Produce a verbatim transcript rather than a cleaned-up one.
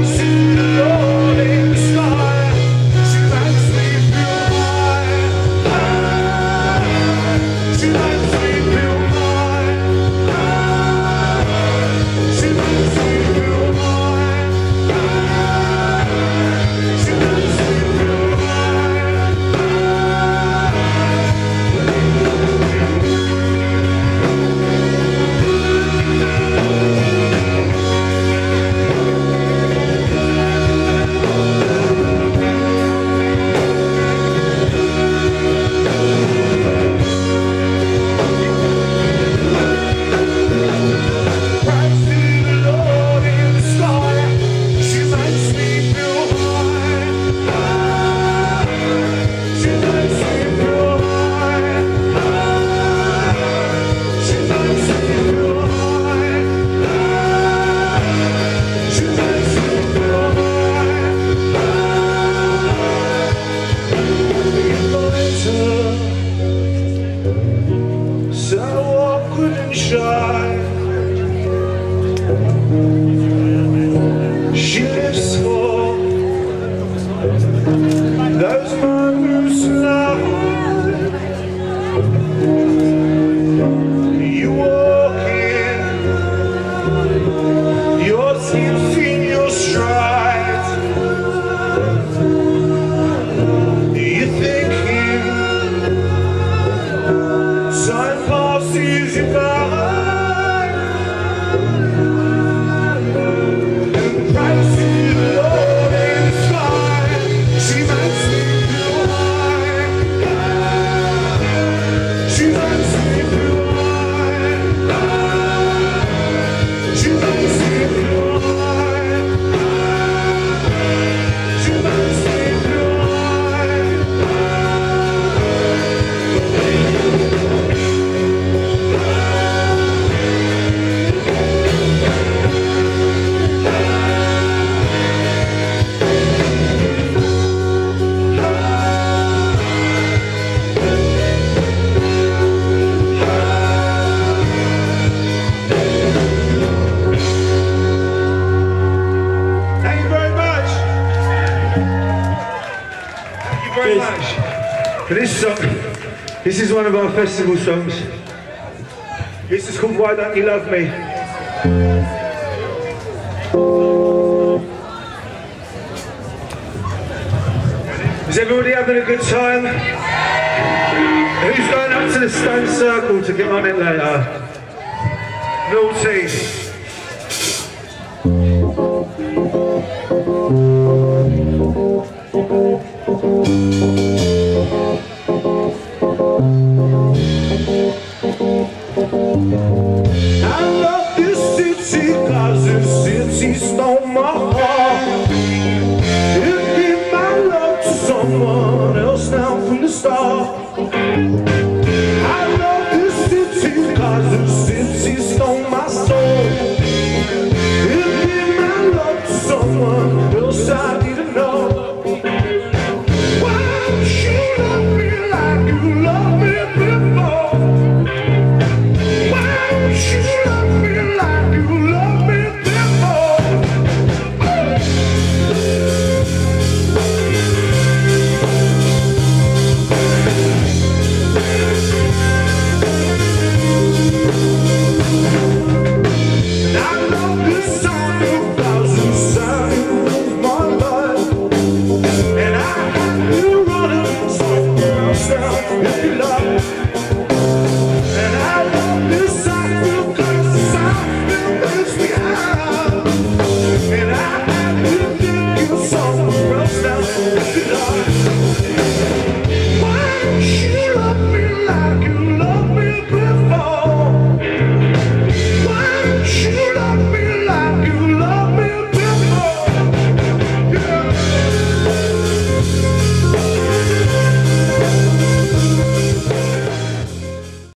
She lives for those moments now. You walk in, your steps in your stride. You're thinking time passes you by. Very much. But this song, this is one of our festival songs. This is called Why Don't You Love Me? Is everybody having a good time? Who's going up to the Stone Circle to get on it later? Naughty. I love this city, cause this city stole my heart.